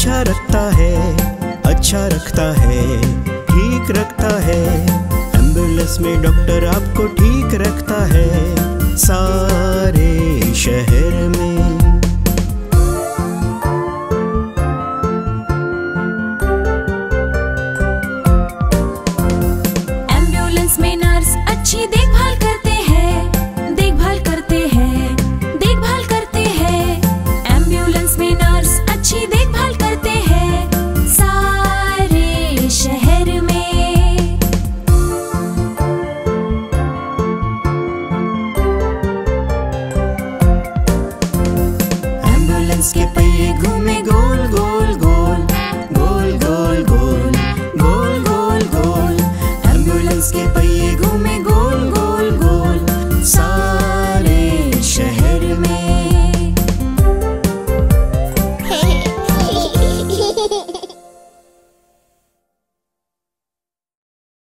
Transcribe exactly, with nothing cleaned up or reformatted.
अच्छा रखता है, अच्छा रखता है, ठीक रखता है। एम्बुलेंस में डॉक्टर आपको ठीक रखता है सारे शहर में। एम्बुलेंस में नर्स अच्छी देखभाल करते हैं, देखभाल करते हैं, देखभाल करते हैं। एम्बुलेंस में नर्स अच्छी देखभाल करते हैं सारे शहर में। एम्बुलेंस के पहिए घूमे